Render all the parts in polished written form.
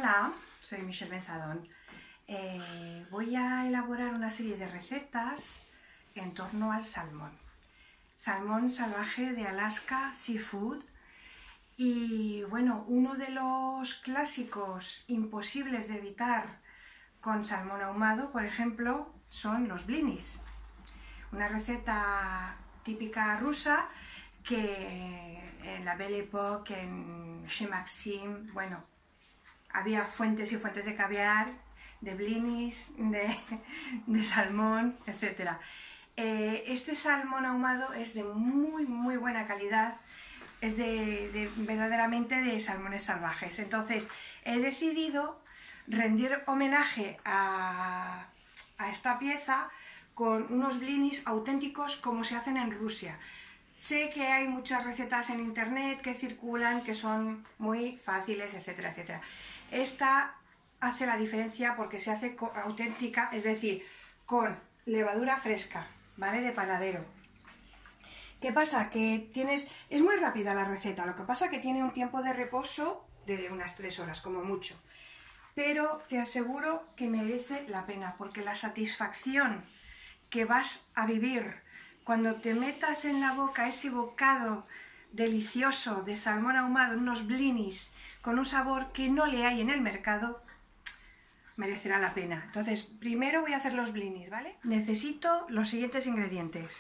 Hola, soy Michelle Bensadón. Voy a elaborar una serie de recetas en torno al salmón. Salmón salvaje de Alaska Seafood. Y bueno, uno de los clásicos imposibles de evitar con salmón ahumado, por ejemplo, son los blinis. Una receta típica rusa que en la Belle Époque, en Chez Maxime, bueno, había fuentes y fuentes de caviar, de blinis, de salmón, etc. Este salmón ahumado es de muy buena calidad, es verdaderamente de salmones salvajes. Entonces he decidido rendir homenaje a esta pieza con unos blinis auténticos como se hacen en Rusia. Sé que hay muchas recetas en internet que circulan que son muy fáciles, etcétera, etcétera. Esta hace la diferencia porque se hace auténtica, es decir, con levadura fresca, ¿vale? De panadero. ¿Qué pasa? Que es muy rápida la receta, lo que pasa que tiene un tiempo de reposo de unas 3 horas, como mucho. Pero te aseguro que merece la pena, porque la satisfacción que vas a vivir cuando te metas en la boca ese bocado delicioso de salmón ahumado en unos blinis con un sabor que no le hay en el mercado, merecerá la pena. Entonces, primero voy a hacer los blinis, ¿vale? Necesito los siguientes ingredientes: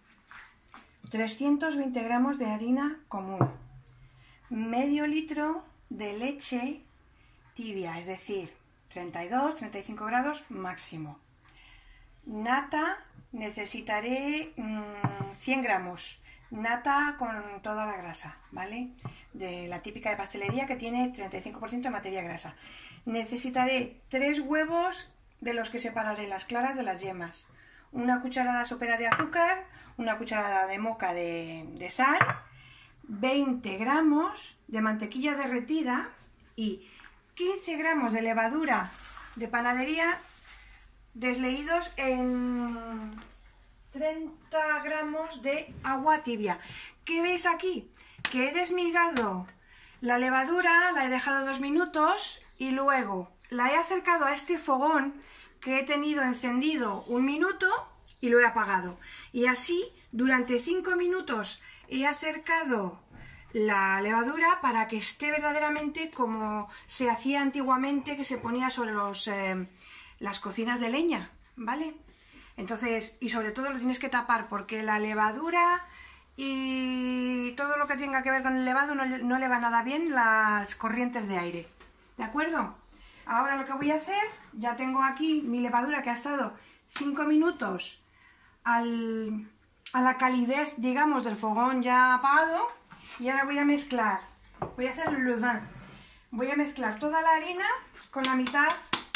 320 gramos de harina común, medio litro de leche tibia, es decir, 32-35 grados máximo. Nata, necesitaré 100 gramos, nata con toda la grasa, ¿vale? De la típica de pastelería que tiene 35% de materia grasa. Necesitaré 3 huevos de los que separaré las claras de las yemas, una cucharada sopera de azúcar, una cucharada de moca de sal, 20 gramos de mantequilla derretida y 15 gramos de levadura de panadería desleídos en 30 gramos de agua tibia. ¿Qué veis aquí? Que he desmigado la levadura, la he dejado 2 minutos y luego la he acercado a este fogón que he tenido encendido 1 minuto y lo he apagado. Y así durante 5 minutos he acercado la levadura para que esté verdaderamente como se hacía antiguamente, que se ponía sobre las cocinas de leña, ¿vale? Entonces, y sobre todo lo tienes que tapar porque la levadura y todo lo que tenga que ver con el levado no le va nada bien las corrientes de aire, ¿de acuerdo? Ahora lo que voy a hacer, ya tengo aquí mi levadura que ha estado 5 minutos a la calidez, digamos, del fogón ya apagado, y ahora voy a mezclar, voy a hacer el levain, voy a mezclar toda la harina con la mitad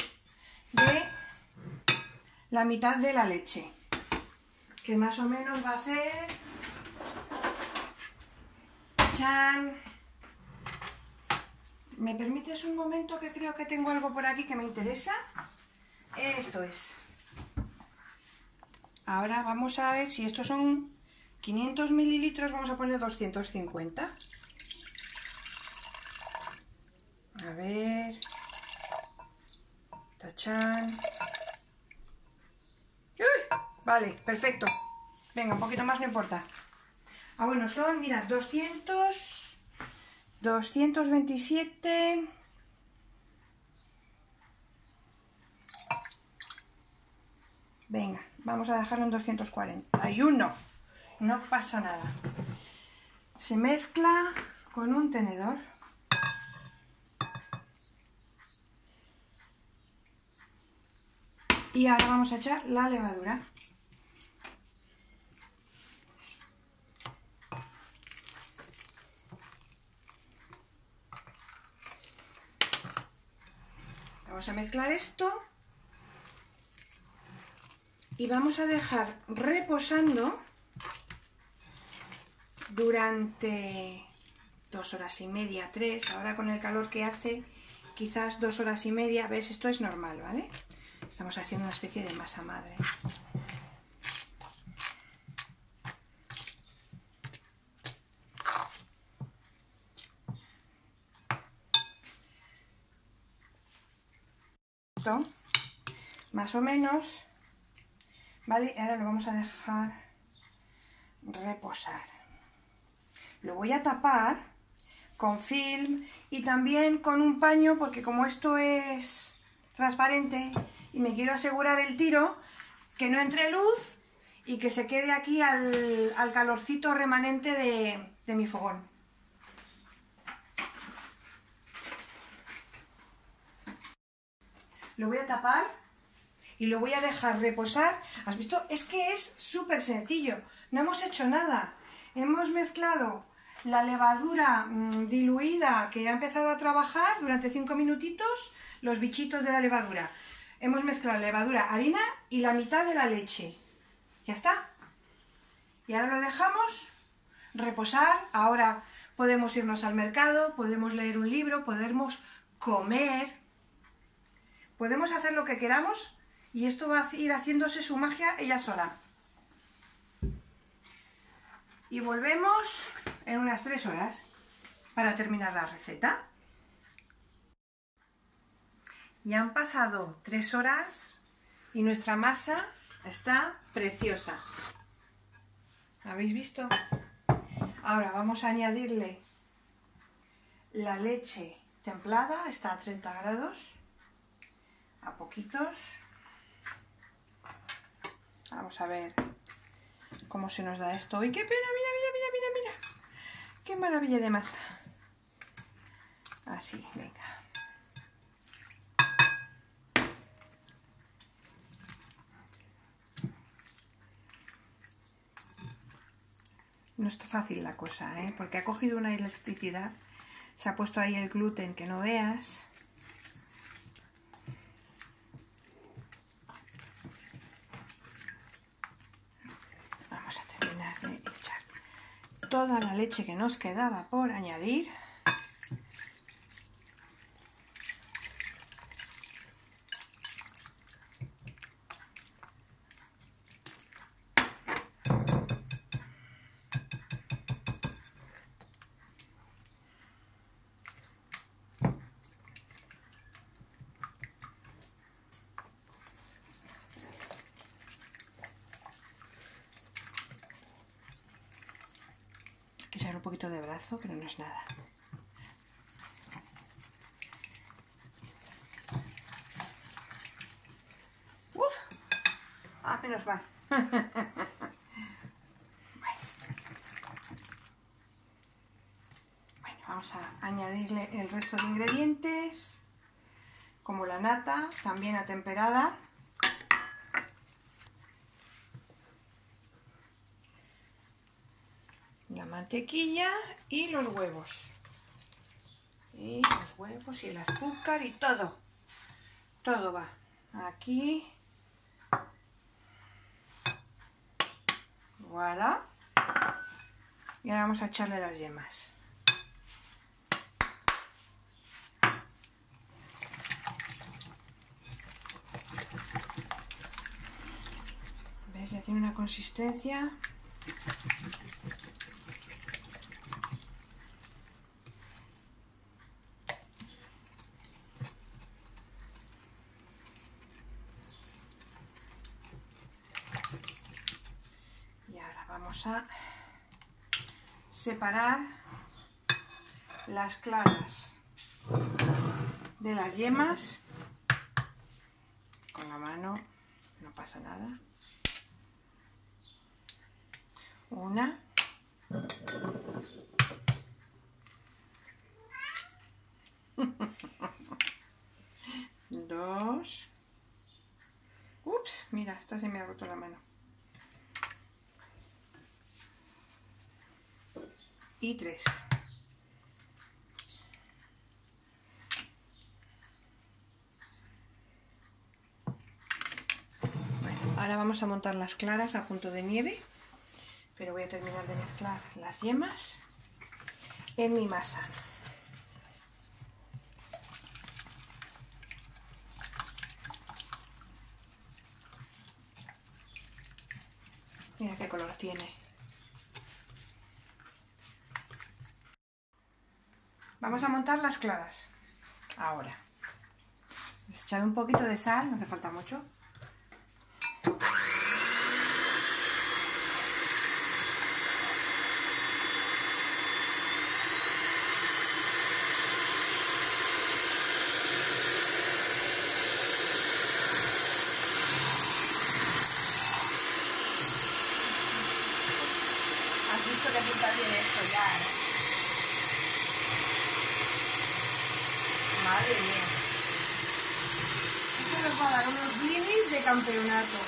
de la leche, que más o menos va a ser, ¡chan! ¿Me permites un momento que creo que tengo algo por aquí que me interesa? Esto es. Ahora vamos a ver si estos son 500 mililitros, vamos a poner 250. A ver. ¡Tachán! Vale, perfecto. Venga, un poquito más no importa. Ah, bueno, son, mira, 227. Venga, vamos a dejarlo en 241. No pasa nada. Se mezcla con un tenedor. Y ahora vamos a echar la levadura. Vamos a mezclar esto y vamos a dejar reposando durante 2 horas y media, 3. Ahora con el calor que hace, quizás 2 horas y media. ¿Ves? Esto es normal, ¿vale? Estamos haciendo una especie de masa madre. más o menos, ¿vale? Ahora lo vamos a dejar reposar. Lo voy a tapar con film y también con un paño, porque como esto es transparente y me quiero asegurar el tiro, que no entre luz y que se quede aquí al calorcito remanente de mi fogón. Lo voy a tapar y lo voy a dejar reposar. ¿Has visto? Es que es súper sencillo. No hemos hecho nada. Hemos mezclado la levadura diluida que ha empezado a trabajar durante 5 minutitos, los bichitos de la levadura. Hemos mezclado levadura, harina y la mitad de la leche. Ya está. Y ahora lo dejamos reposar. Ahora podemos irnos al mercado, podemos leer un libro, podemos comer, podemos hacer lo que queramos y esto va a ir haciéndose su magia ella sola. Y volvemos en unas 3 horas para terminar la receta. Ya han pasado 3 horas y nuestra masa está preciosa. ¿Habéis visto? Ahora vamos a añadirle la leche templada, está a 30 grados, a poquitos. Vamos a ver cómo se nos da esto. ¡Ay, qué pena! ¡Mira, mira, mira, mira, mira! ¡Qué maravilla de masa! Así, venga. No es fácil la cosa, ¿eh? Porque ha cogido una elasticidad. Se ha puesto ahí el gluten que no veas. Vamos a terminar de echar toda la leche que nos quedaba por añadir. Que echar un poquito de brazo, pero no es nada. ¡Uf! ¡Ah, menos mal! Bueno, vamos a añadirle el resto de ingredientes, como la nata, también atemperada. La mantequilla y los huevos. Y los huevos y el azúcar y todo. Todo va aquí. Voilà. Y ahora vamos a echarle las yemas. ¿Ves? Ya tiene una consistencia. Vamos a separar las claras de las yemas con la mano, no pasa nada. Una. Dos. Ups, mira, esta se me ha roto la mano. Y 3. Bueno, ahora vamos a montar las claras a punto de nieve, pero voy a terminar de mezclar las yemas en mi masa. Mira qué color tiene. Vamos a montar las claras ahora. Echar un poquito de sal, no hace falta mucho. Has visto que pinta bien esto ya, ¿eh? Madre mía. Esto nos va a dar unos blinis de campeonato.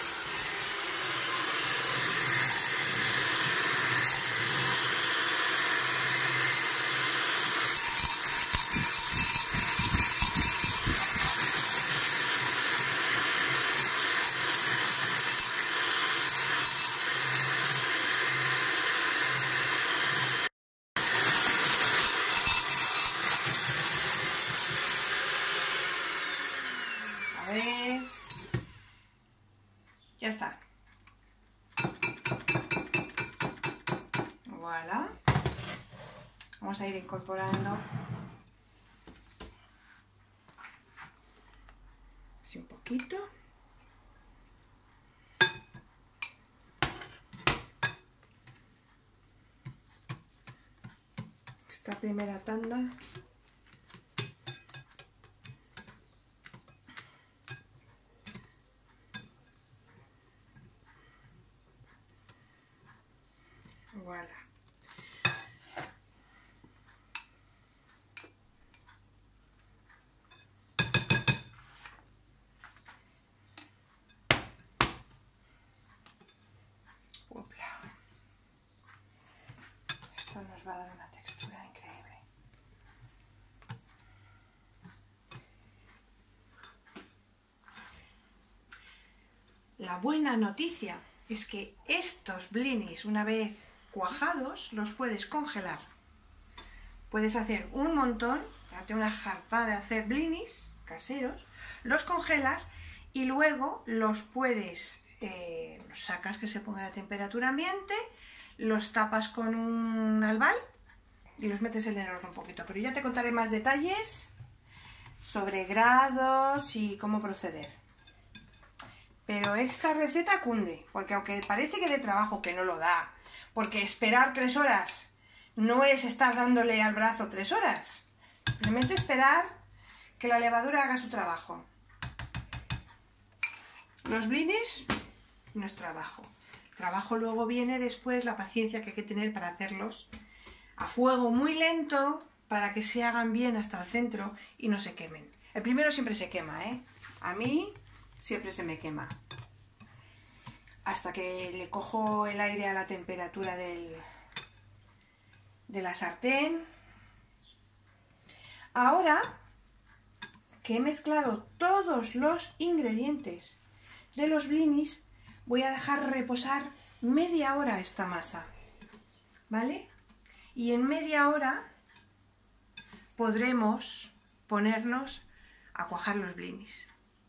A ver. Ya está. Voilà. Vamos a ir incorporando así un poquito. Esta primera tanda. Voilà. Opla. Esto nos va a dar una textura increíble. La buena noticia es que estos blinis, una vez cuajados, los puedes congelar. Puedes hacer un montón, date una jartada de hacer blinis caseros, los congelas y luego los puedes, los sacas que se pongan a temperatura ambiente, los tapas con un albal y los metes en el horno un poquito. Pero ya te contaré más detalles sobre grados y cómo proceder. Pero esta receta cunde, porque aunque parece que de trabajo, que no lo da, porque esperar 3 horas no es estar dándole al brazo 3 horas. Simplemente esperar que la levadura haga su trabajo. Los blinis no es trabajo. El trabajo luego viene después, la paciencia que hay que tener para hacerlos a fuego muy lento para que se hagan bien hasta el centro y no se quemen. El primero siempre se quema, ¿eh? A mí siempre se me quema. Hasta que le cojo el aire a la temperatura de la sartén. Ahora que he mezclado todos los ingredientes de los blinis, voy a dejar reposar media hora esta masa, ¿vale? Y en media hora podremos ponernos a cuajar los blinis.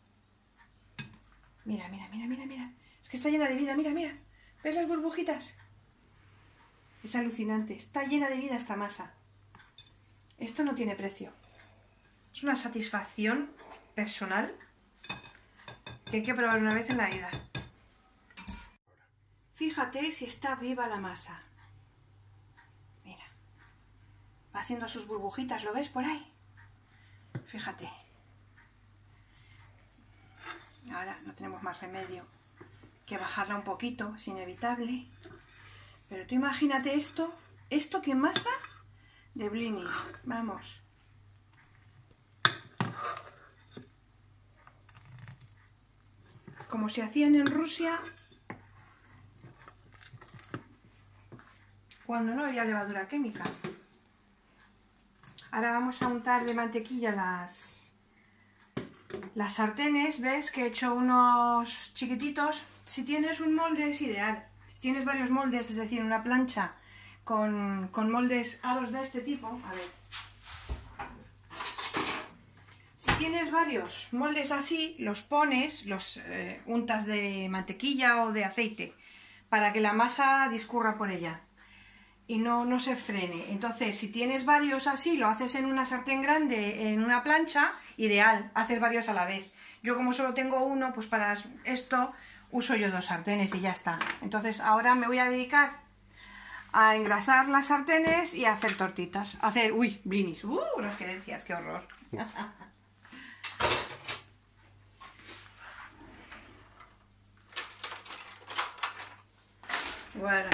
Mira, mira, mira, mira, mira. Es que está llena de vida, mira, mira. ¿Ves las burbujitas? Es alucinante, está llena de vida esta masa. Esto no tiene precio. Es una satisfacción personal que hay que probar una vez en la vida. Fíjate si está viva la masa. Mira, va haciendo sus burbujitas, ¿lo ves por ahí? Fíjate. Ahora no tenemos más remedio que bajarla un poquito, es inevitable. Pero tú imagínate esto que masa de blinis. Vamos. Como se hacían en Rusia cuando no había levadura química. Ahora vamos a untar de mantequilla las sartenes. ¿Ves que he hecho unos chiquititos? Si tienes un molde es ideal. Si tienes varios moldes, es decir, una plancha con moldes aros de este tipo, a ver. Si tienes varios moldes así, los pones, los untas de mantequilla o de aceite para que la masa discurra por ella. y no se frene. Entonces, si tienes varios así, lo haces en una sartén grande, en una plancha, ideal, haces varios a la vez. Yo como solo tengo uno, pues para esto uso yo 2 sartenes y ya está. Entonces ahora me voy a dedicar a engrasar las sartenes y a hacer tortitas. Uy, blinis. Unas querencias, qué horror. Bueno.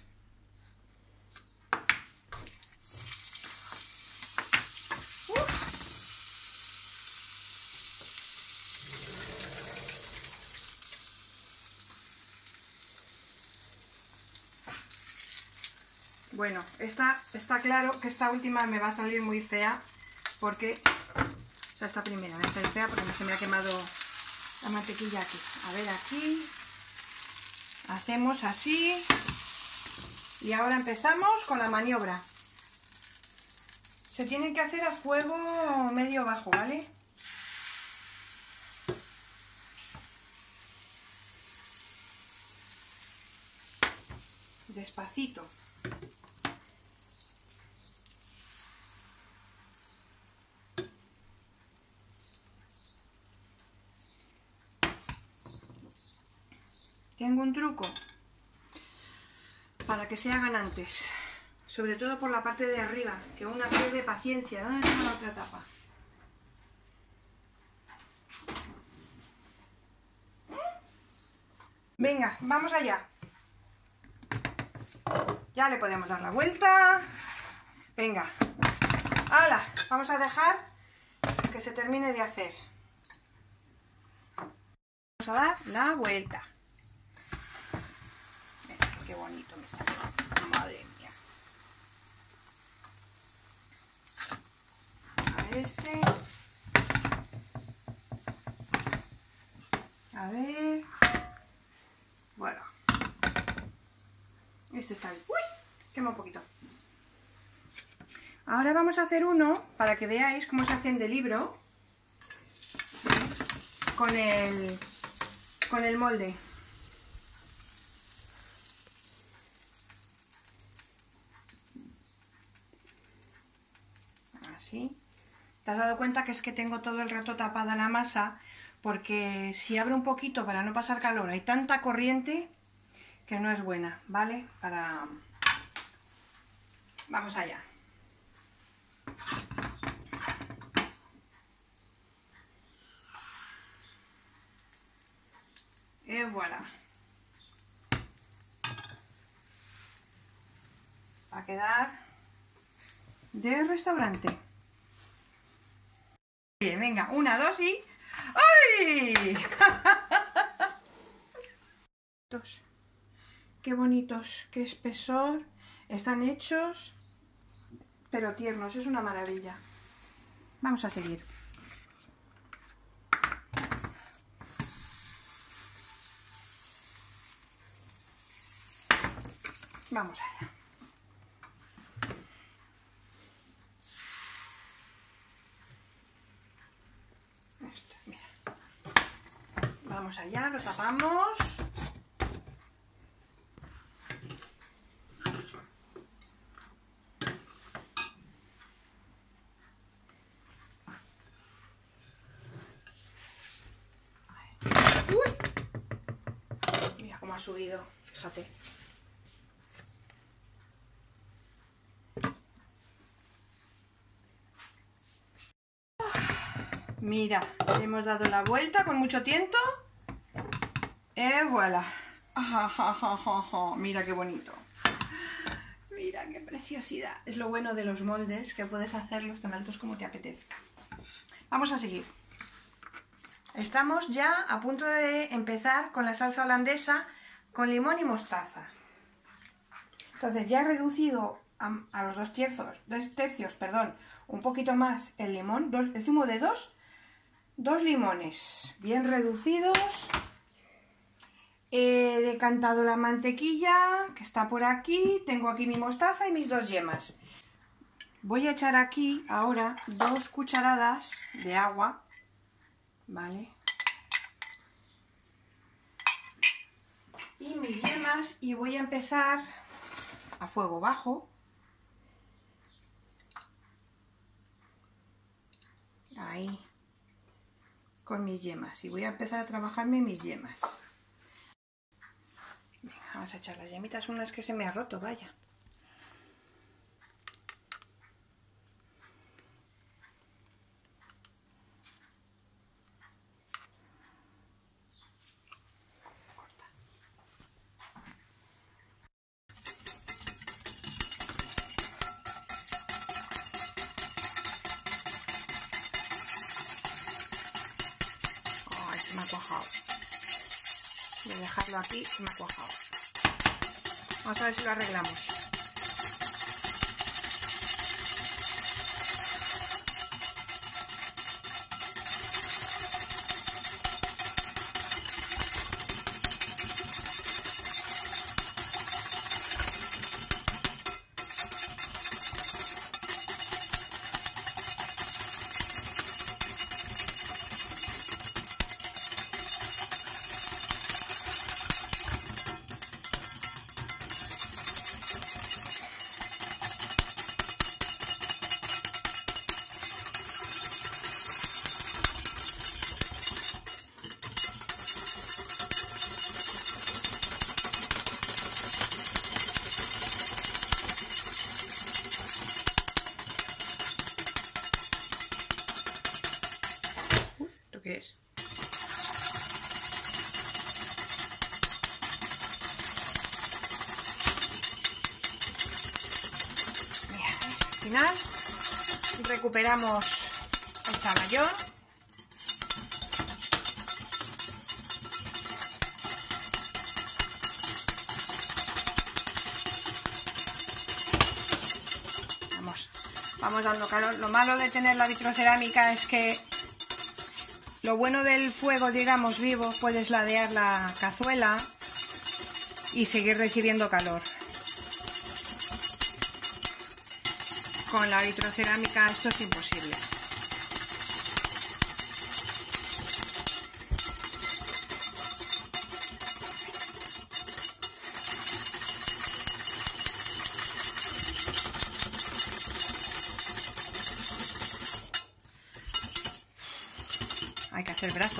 Bueno, está claro que esta última me va a salir muy fea porque, o sea, esta primera me va a salir fea porque se me ha quemado la mantequilla aquí. A ver, aquí hacemos así y ahora empezamos con la maniobra. Se tiene que hacer a fuego medio bajo, ¿vale? Despacito. Tengo un truco para que se hagan antes, sobre todo por la parte de arriba, que una pierde paciencia. ¿Dónde está la otra tapa? Venga, vamos allá. Ya le podemos dar la vuelta. Venga. ¡Hala! Vamos a dejar que se termine de hacer. Vamos a dar la vuelta. Mira, qué bonito me sale. Madre mía. A ver este. A ver. Bueno. Este está bien. ¡Uy! Quema un poquito. Ahora vamos a hacer uno para que veáis cómo se hacen de libro con el molde. Así. ¿Te has dado cuenta que es que tengo todo el rato tapada la masa? Porque si abro un poquito para no pasar calor, hay tanta corriente que no es buena, ¿vale? Vamos allá. Y voilà. Va a quedar de restaurante. Bien, venga, 1, 2 y... ¡ay! Qué bonitos, qué espesor. Están hechos, pero tiernos, es una maravilla. Vamos a seguir. Vamos allá. Esto, mira. Vamos allá, lo tapamos. ¡Uy! Mira cómo ha subido, fíjate. Mira, le hemos dado la vuelta con mucho tiento. Voilà. Mira qué bonito. Mira qué preciosidad. Es lo bueno de los moldes, que puedes hacerlos tan altos como te apetezca. Vamos a seguir. Estamos ya a punto de empezar con la salsa holandesa con limón y mostaza. Entonces ya he reducido a los 2 tercios, perdón, un poquito más el limón, el zumo de dos limones bien reducidos. He decantado la mantequilla que está por aquí, tengo aquí mi mostaza y mis 2 yemas. Voy a echar aquí ahora 2 cucharadas de agua, ¿vale? Y mis yemas, y voy a empezar a fuego bajo. Ahí, con mis yemas. Y voy a empezar a trabajarme mis yemas. Venga, vamos a echar las yemitas. Una es que se me ha roto, vaya. Me ha cuajado. Voy a dejarlo aquí, se me ha cuajado. Vamos a ver si lo arreglamos. ¿Qué es? Mira, al final recuperamos el saballón. Vamos dando calor. Lo malo de tener la vitrocerámica es que lo bueno del fuego, digamos, vivo, puedes ladear la cazuela y seguir recibiendo calor. Con la vitrocerámica esto es imposible. Hay que hacer brazo.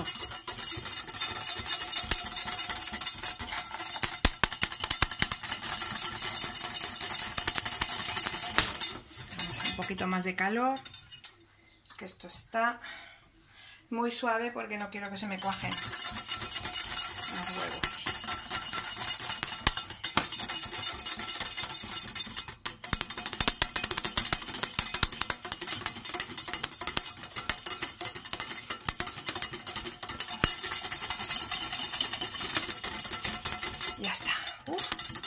Un poquito más de calor. Es que esto está muy suave porque no quiero que se me cuajen los huevos. Ya está. Bueno.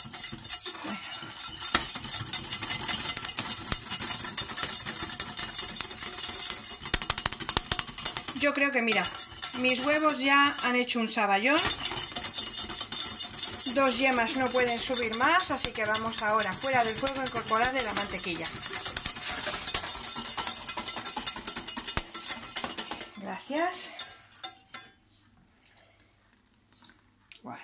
Yo creo que, mira, mis huevos ya han hecho un saballón. 2 yemas no pueden subir más, así que vamos ahora fuera del fuego a incorporarle la mantequilla. Gracias. Voilà.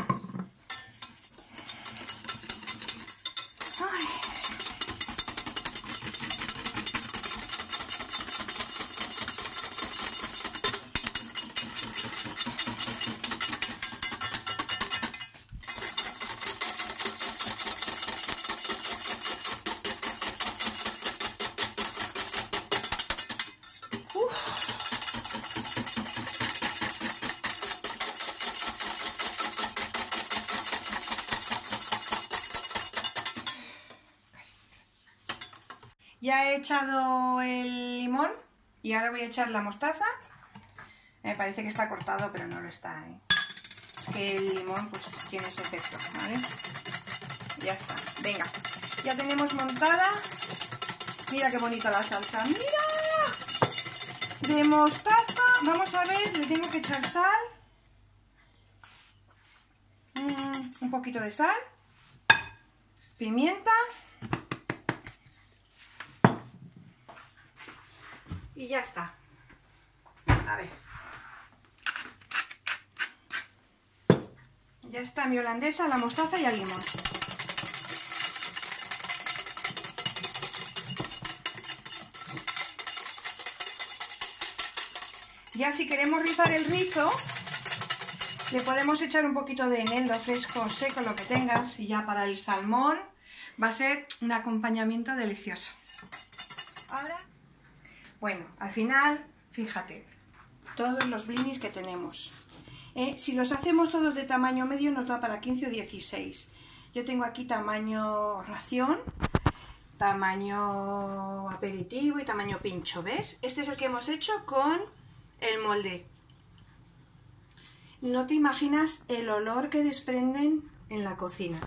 Ya he echado el limón y ahora voy a echar la mostaza. Me parece que está cortado, pero no lo está, ¿eh? Es que el limón pues tiene ese efecto, ¿vale? Ya está, venga. Ya tenemos montada. Mira qué bonita la salsa. ¡Mira! De mostaza. Vamos a ver, le tengo que echar sal. Un poquito de sal. Pimienta. Y ya está. A ver. Ya está mi holandesa, la mostaza y el limón. Ya si queremos rizar el rizo, le podemos echar un poquito de eneldo fresco o seco, lo que tengas, y ya para el salmón va a ser un acompañamiento delicioso. Ahora, bueno, al final, fíjate, todos los blinis que tenemos. Si los hacemos todos de tamaño medio nos da para 15 o 16. Yo tengo aquí tamaño ración, tamaño aperitivo y tamaño pincho, ¿ves? Este es el que hemos hecho con el molde. No te imaginas el olor que desprenden en la cocina.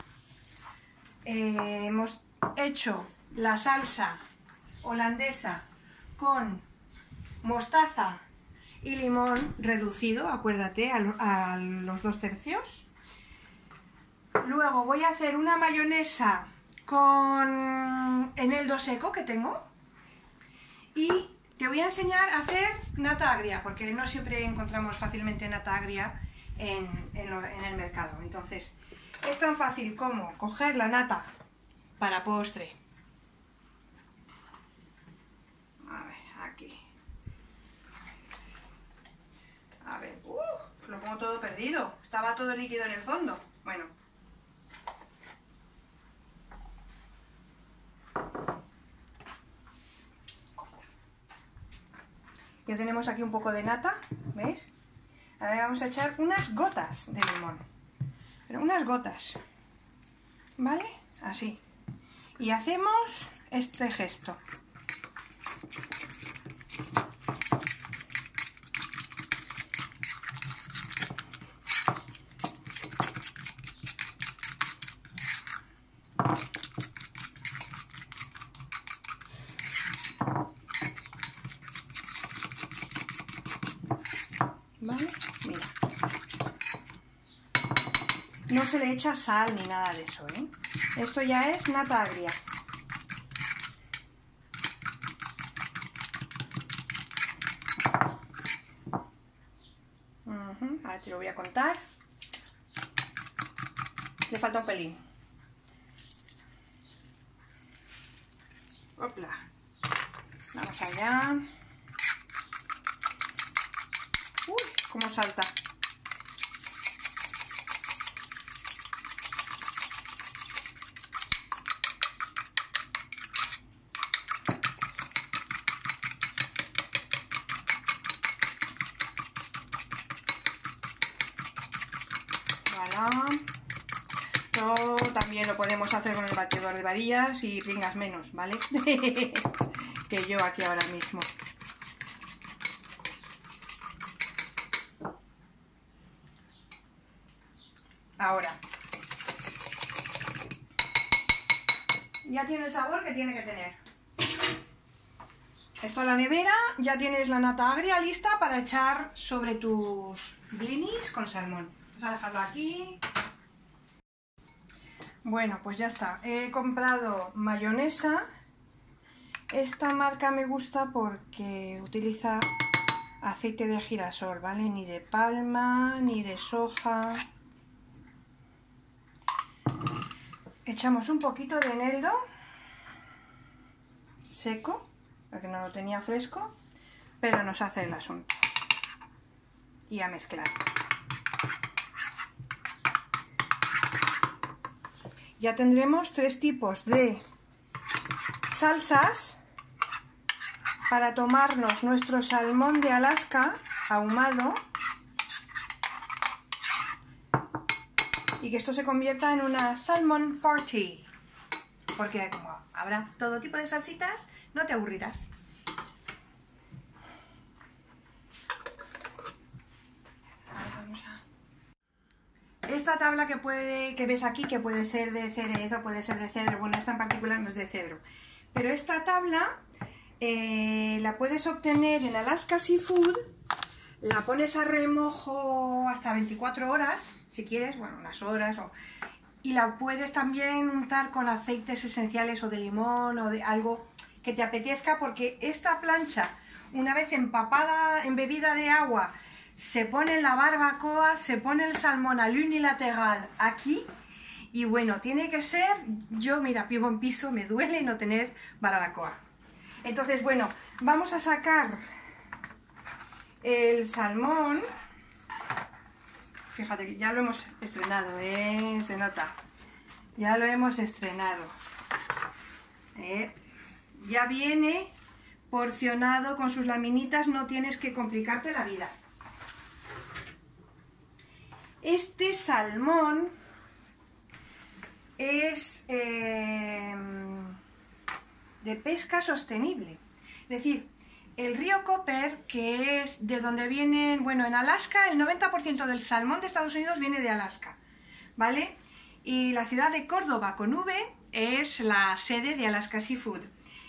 Hemos hecho la salsa holandesa con mostaza y limón reducido, acuérdate, a los 2/3. Luego voy a hacer una mayonesa con eneldo seco que tengo. Y te voy a enseñar a hacer nata agria, porque no siempre encontramos fácilmente nata agria en el mercado. Entonces, es tan fácil como coger la nata para postre. A ver, aquí. A ver, lo pongo todo perdido. Estaba todo líquido en el fondo. Bueno. Ya tenemos aquí un poco de nata, ¿veis? Ahora le vamos a echar unas gotas de limón. Pero unas gotas. ¿Vale? Así. Y hacemos este gesto. ¿Vale? Mira. No se le echa sal ni nada de eso, ¿eh? Esto ya es nata agria. Ahora te lo voy a contar. Le falta un pelín. Opla. Vamos allá. Uy, cómo salta. Esto también lo podemos hacer con el batidor de varillas y pringas menos, ¿vale? Que yo aquí ahora mismo. Ahora. Ya tiene el sabor que tiene que tener. Esto a la nevera, ya tienes la nata agria lista para echar sobre tus blinis con salmón. Vamos a dejarlo aquí. Bueno, pues ya está. He comprado mayonesa. Esta marca me gusta porque utiliza aceite de girasol, ¿vale? Ni de palma, ni de soja. Echamos un poquito de eneldo seco, porque no lo tenía fresco, pero nos hace el asunto. Y a mezclar. Ya tendremos 3 tipos de salsas para tomarnos nuestro salmón de Alaska ahumado y que esto se convierta en una salmon party, porque como habrá todo tipo de salsitas, no te aburrirás. Esta tabla que ves aquí, que puede ser de cerezo, puede ser de cedro, bueno, esta en particular no es de cedro, pero esta tabla la puedes obtener en Alaska Seafood, la pones a remojo hasta 24 horas, si quieres, bueno, unas horas, y la puedes también untar con aceites esenciales o de limón o de algo que te apetezca, porque esta plancha, una vez empapada, embebida de agua, se pone la barbacoa, se pone el salmón al unilateral aquí y bueno, tiene que ser, yo mira, vivo en piso, me duele no tener barbacoa. Entonces bueno, vamos a sacar El salmón, fíjate que ya lo hemos estrenado, se nota, ya lo hemos estrenado. Ya viene porcionado con sus laminitas, no tienes que complicarte la vida. Este salmón es de pesca sostenible, es decir, el río Copper, que es de donde vienen, bueno, en Alaska el 90% del salmón de Estados Unidos viene de Alaska, ¿vale? Y la ciudad de Córdoba, con V, es la sede de Alaska Seafood.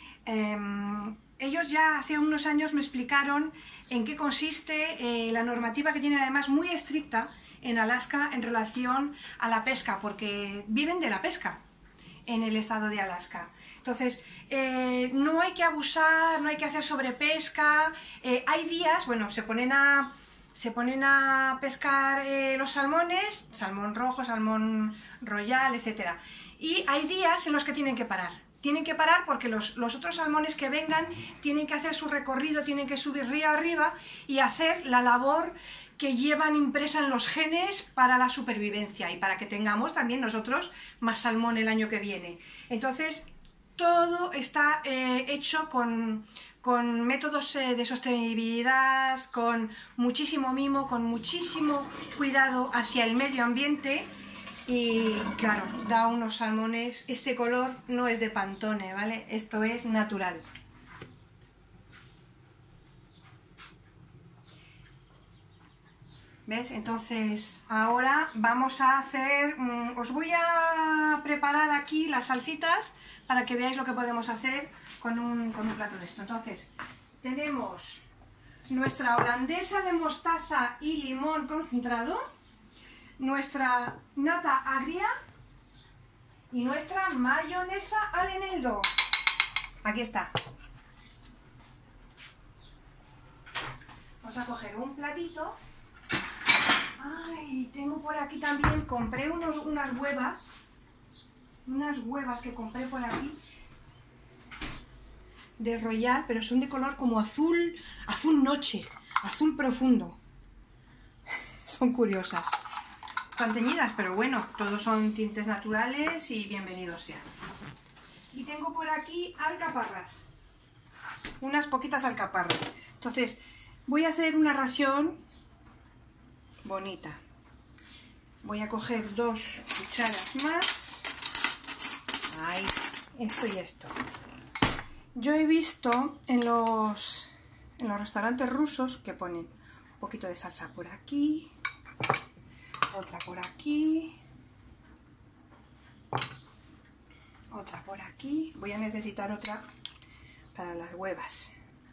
Ellos ya hace unos años me explicaron en qué consiste la normativa que tienen además muy estricta en Alaska en relación a la pesca, porque viven de la pesca en el estado de Alaska. Entonces, no hay que abusar, no hay que hacer sobrepesca. Hay días, bueno, se ponen a pescar los salmones, salmón rojo, salmón royal, etc. Y hay días en los que tienen que parar. Tienen que parar porque los otros salmones que vengan tienen que hacer su recorrido, tienen que subir río arriba y hacer la labor que llevan impresa en los genes para la supervivencia y para que tengamos también nosotros más salmón el año que viene. Entonces, todo está hecho con métodos de sostenibilidad, con muchísimo mimo, con muchísimo cuidado hacia el medio ambiente y, claro, da unos salmones. Este color no es de Pantone, ¿vale? Esto es natural. ¿Ves? Entonces, ahora vamos a hacer... os voy a preparar aquí las salsitas para que veáis lo que podemos hacer con un plato de esto. Entonces, tenemos nuestra holandesa de mostaza y limón concentrado, nuestra nata agria y nuestra mayonesa al eneldo. Aquí está. Vamos a coger un platito. Ay, tengo por aquí también, compré unas huevas que compré por aquí de Royal, pero son de color como azul noche, azul profundo. Son curiosas. Están teñidas, pero bueno, todos son tintes naturales y bienvenidos sean. Y tengo por aquí alcaparras, unas poquitas alcaparras. Entonces, voy a hacer una ración bonita. Voy a coger 2 cucharas más. Ahí, esto y esto. Yo he visto en los restaurantes rusos que ponen un poquito de salsa por aquí, otra por aquí, otra por aquí. Voy a necesitar otra para las huevas.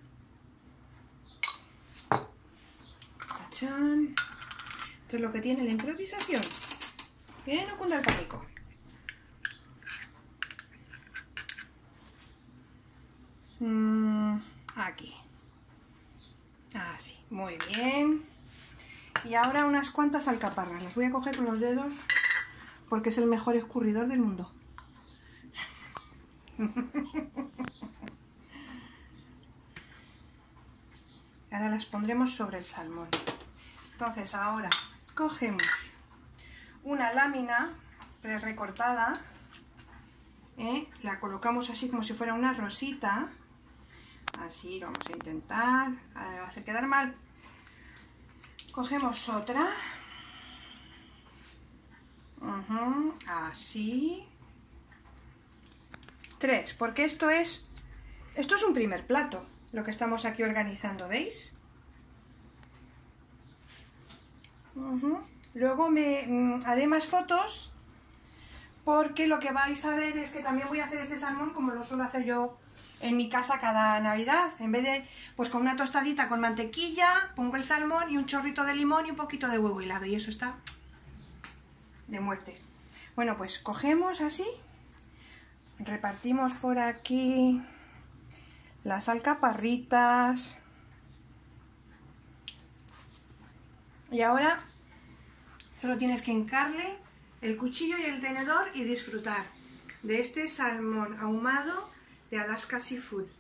¡Tachán! Esto es lo que tiene la improvisación. Que no cunda el calico. Aquí. Así, muy bien. Y ahora unas cuantas alcaparras. Las voy a coger con los dedos porque es el mejor escurridor del mundo. Ahora las pondremos sobre el salmón. Entonces ahora cogemos una lámina pre-recortada, la colocamos así como si fuera una rosita, así lo vamos a intentar, ahora me va a hacer quedar mal. Cogemos otra, así, 3, porque esto es un primer plato, lo que estamos aquí organizando, ¿veis? Luego me haré más fotos porque lo que vais a ver es que también voy a hacer este salmón como lo suelo hacer yo en mi casa cada Navidad. En vez de, pues con una tostadita con mantequilla, pongo el salmón y un chorrito de limón y un poquito de huevo hilado y eso está de muerte. Bueno, pues cogemos así, repartimos por aquí las alcaparritas y ahora solo tienes que hincarle el cuchillo y el tenedor y disfrutar de este salmón ahumado de Alaska Seafood.